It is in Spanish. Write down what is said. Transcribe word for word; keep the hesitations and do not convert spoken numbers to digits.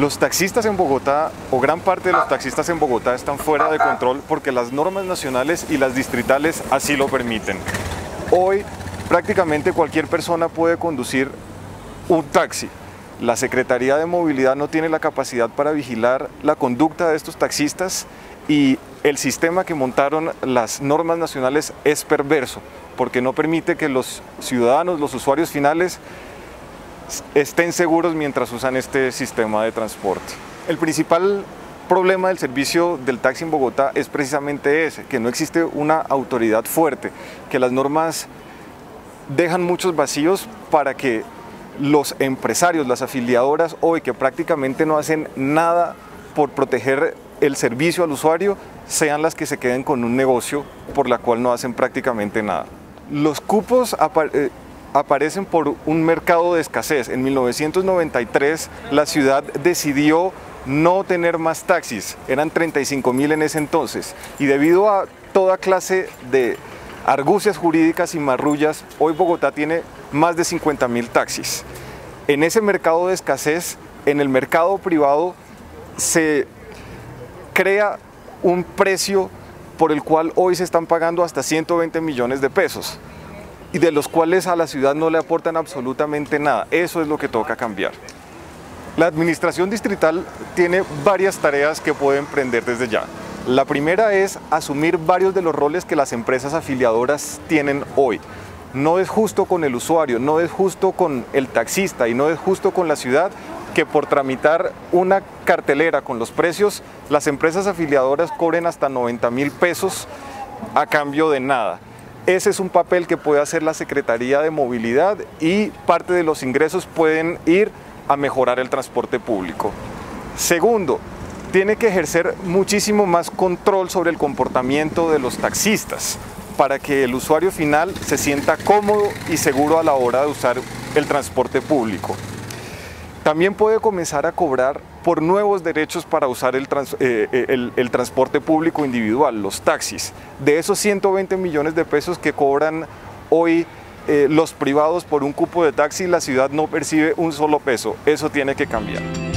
Los taxistas en Bogotá, o gran parte de los taxistas en Bogotá, están fuera de control porque las normas nacionales y las distritales así lo permiten. Hoy prácticamente cualquier persona puede conducir un taxi. La Secretaría de Movilidad no tiene la capacidad para vigilar la conducta de estos taxistas y el sistema que montaron las normas nacionales es perverso porque no permite que los ciudadanos, los usuarios finales, estén seguros mientras usan este sistema de transporte. El principal problema del servicio del taxi en Bogotá es precisamente ese, que no existe una autoridad fuerte, que las normas dejan muchos vacíos para que los empresarios, las afiliadoras hoy que prácticamente no hacen nada por proteger el servicio al usuario, sean las que se queden con un negocio por la cual no hacen prácticamente nada. Los cupos eh, aparecen por un mercado de escasez. En mil novecientos noventa y tres la ciudad decidió no tener más taxis, eran treinta y cinco mil en ese entonces, y debido a toda clase de argucias jurídicas y marrullas, hoy Bogotá tiene más de cincuenta mil taxis. En ese mercado de escasez, en el mercado privado, se crea un precio por el cual hoy se están pagando hasta ciento veinte millones de pesos. Y de los cuales a la ciudad no le aportan absolutamente nada. Eso es lo que toca cambiar. La administración distrital tiene varias tareas que puede emprender desde ya. La primera es asumir varios de los roles que las empresas afiliadoras tienen hoy. No es justo con el usuario, no es justo con el taxista y no es justo con la ciudad que por tramitar una cartelera con los precios, las empresas afiliadoras cobren hasta noventa mil pesos a cambio de nada. Ese es un papel que puede hacer la Secretaría de Movilidad y parte de los ingresos pueden ir a mejorar el transporte público. Segundo, tiene que ejercer muchísimo más control sobre el comportamiento de los taxistas para que el usuario final se sienta cómodo y seguro a la hora de usar el transporte público. También puede comenzar a cobrar por nuevos derechos para usar el, trans, eh, el, el transporte público individual, los taxis. De esos ciento veinte millones de pesos que cobran hoy eh, los privados por un cupo de taxi, la ciudad no percibe un solo peso. Eso tiene que cambiar.